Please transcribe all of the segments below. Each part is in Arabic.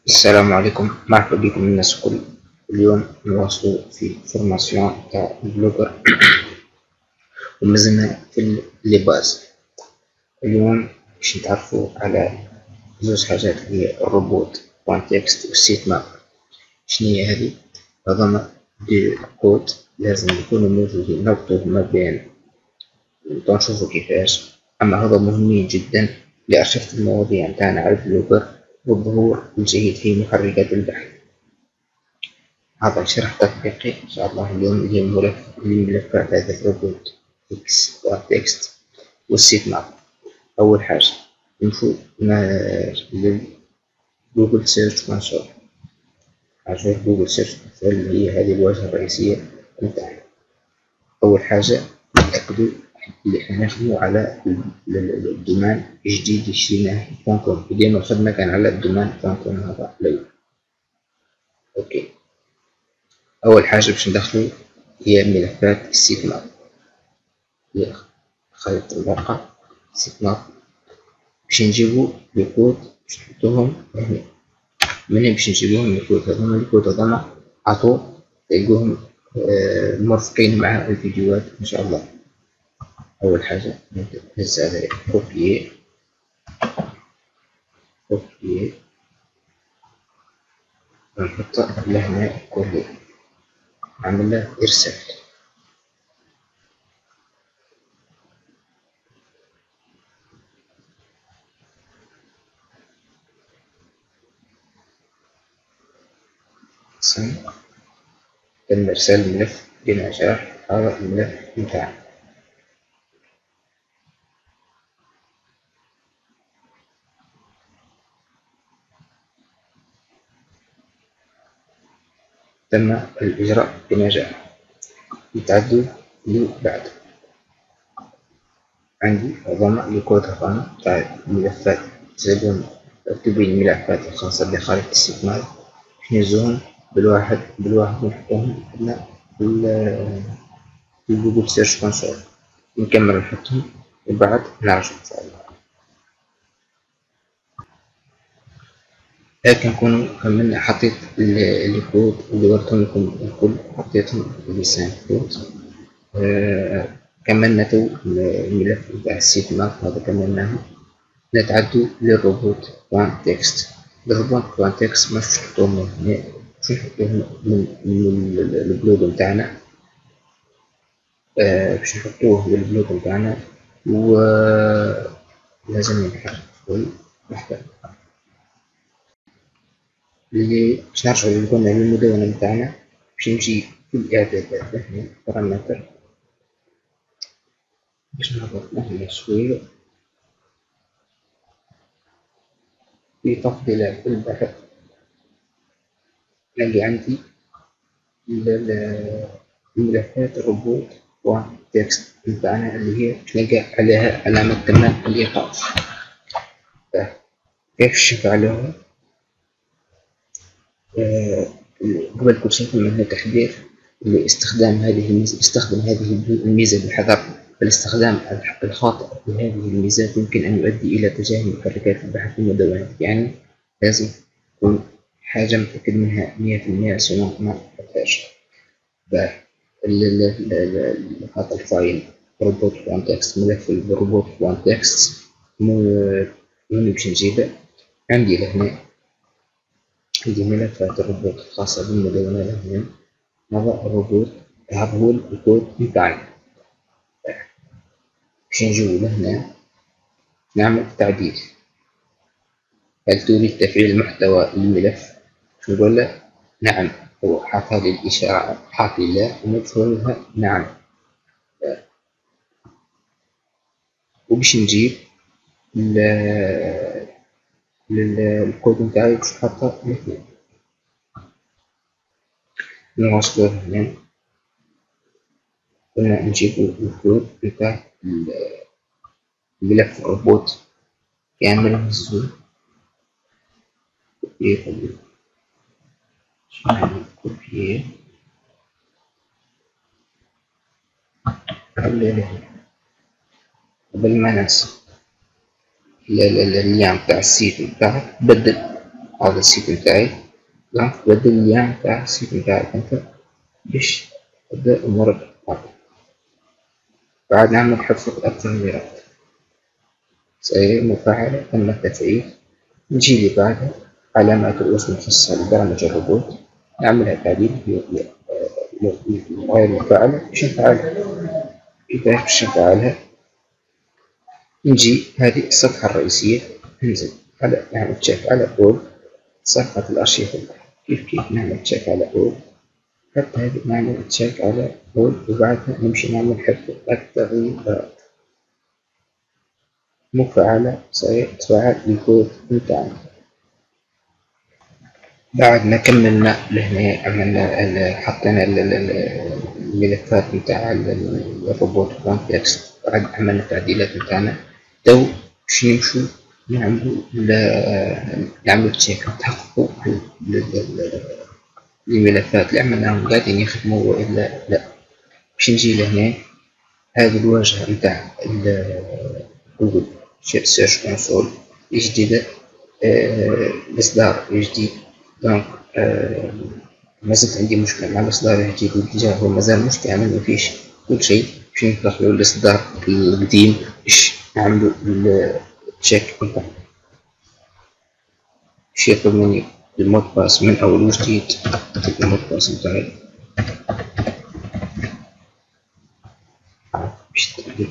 السلام عليكم، مرحبا بكم الناس الكل. اليوم نواصل في فورماسيون تاع البلوجر ومازلنا في لي باز. اليوم باش نتعرفوا على زوج حاجات، هي الروبوت بوان تكست والسيت ماب. شنهي هذه؟ هذوما دي كود لازم يكونوا موجودين، نربطوا ما بين ونشوفوا كيفاش. اما هذا مهمين جدا لأرشفة المواضيع نتاعنا على البلوجر والظهور الجيد في محركات البحث. هذا شرح تطبيقي إن شاء الله اليوم لملفات هذا الروبوت إكس وتكست والسيت ماب. أول حاجة نمشو للجوجل سيرش كونسول. عشان جوجل سيرش كونسول اللي هي هذه الواجهة الرئيسية نتاعنا. أول حاجة نتأكدوا اللي احنا نخدمو على الدومان جديد شريناه .com. ديما الخدمة كان على الدومان .com هذا الأول. أوكي، أول حاجة باش ندخلو هي ملفات السيت ماب، هي خريطة الورقة سيت ماب. باش نجيبو الكود باش نحطوهم هنا. منين باش نجيبوهم الكود هذوما؟ الكود هذوما عطو تلقوهم مرفقين مع الفيديوهات إن شاء الله. أول حاجة نهز على كوبيي ونحطه لهنا كله، نعمل له إرسال. تم إرسال الملف بنجاح. هذا الملف متاعنا. تم الإجراء بنجاح. يتعدوا اللي بعد. عندي هذوما الكود هذوما تاع الملفات. تقدرون تكتبوا الملفات الخاصة بخريطة السيت ماب، نهزوهم بالواحد ونحطوهم هنا في جوجل سيرش كونسول. نكمل نحطهم وبعد نرجع إن شاء الله. هاك نكونوا كملنا. حطيت الكود اللي وريتهم لكم الكل، حطيتهم في لسان كود. كملنا تو الملف بتاع السيت ماب هذا كملناه. نتعدوا للروبوت بوان تكست. الروبوت بوان تكست مش نحطوه من هنا، باش نحطوه من البلوج نتاعنا. باش نحطوه للبلوج نتاعنا و لازم نبحث شوي لحظة اللي باش نرجعو قلنا للمدونة نتاعنا. باش نمشي في الإعدادات هنا بارامتر باش نهبط هنا شوية في تفضيلات البحث. نلقى عندي الملفات الروبوت بوان تكست نتاعنا اللي هي تلقى عليها علامة تمام الإيقاف. كيف نفعلوها؟ قبل كل شيء من تحذير لاستخدام هذه الميزة. استخدم هذه الميزة بحذر، فالاستخدام الخاطئ لهذه الميزات يمكن أن يؤدي إلى تجاهل محركات البحث والمدونات. يعني لازم تكون حاجة متأكد منها 100% عشان ما تحتاج. هذا الفايل روبوت بوان تكست، ملف الروبوت بوان تكست وين باش نجيبه؟ عندي لهنا عندي ملفات الروبوت الخاصة بالمدونة لهنا. هذا الروبوت هذا هو الكود متاعي. باش نجيو لهنا نعمل تعديل. هل تريد تفعيل محتوى الملف؟ نقول له نعم. هو حاط هذه الإشارة، حاط لي لا وندخل لها نعم. وباش نجيب الكود نتاعي باش نحطه هنا. نوصلو هنا. قلنا نجيبو الكود نتاع الملف الروبوت كامل. نهزو كوبيي قبل ما ننسى اللين تاع السيت نتاعك بدل. هذا السيت متاعي. دونك بدل اللين متاع السيت متاعك انت باش تبدا امورك. بعد نعمل حفظ التغييرات سير مفعلة تم التفعيل. نجي لي بعدها علامات الرؤوس المخصصة لبرامج الروبوت نعملها تعديل في غير مفعلة باش نفعلها. كيفاش باش نفعلها؟ نجي هذه الصفحة الرئيسية، ننزل على نعمل تشيك على أول صفحة الأرشيف. كيف نعمل تشيك على أول، حتى هذه نعمل تشيك على أول وبعدها نمشي نعمل حفظ التغييرات مفعلة سيتفاعل الكود متاعنا. بعد ما كملنا لهنا عملنا حطينا الملفات متاع الروبوت كونتكست، بعد عملنا التعديلات متاعنا. تو باش نمشو نعملو تشيك نتحققو الملفات اللي عملناهم قاعدين يخدموا والا لا. باش نجي لهنا هذه الواجهة متاع جوجل سيرش كونسول جديدة، الإصدار الجديد. دونك مازلت عندي مشكلة مع الإصدار الجديد، والاتجاه هو مازال مش كامل، مفيش كل شيء. باش ندخلو الإصدار القديم باش نعملو التشيك متاعنا. باش يطلب مني المود باس من أول وجديد. المود باس متاعي باش تقدر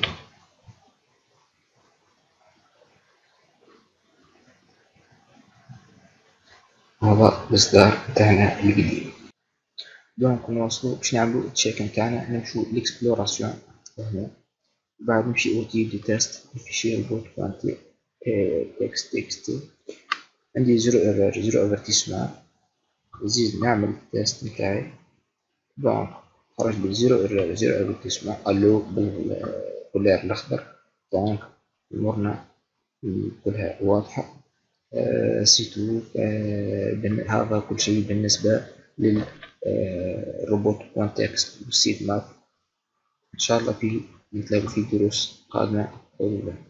هذا الإصدار متاعنا القديم. دونك نوصلو باش نعملو تشيك متاعنا، نمشو ليكسبلوراسيون هنا، بعد نمشي اوتي دي تيست فيشي البوت كوانتي تكست عندي زيرو ايرور زيرو افرتيسمون. نزيد نعمل التيست متاعي. دونك خرج لي زيرو ايرور زيرو افرتيسمون الو بالكولير الاخضر. دونك امورنا كلها واضحة. سيتو. هذا كل شيء بالنسبة للروبوت كونتكست والسيت ماب. إن شاء الله نتلاقوا في دروس قادمة.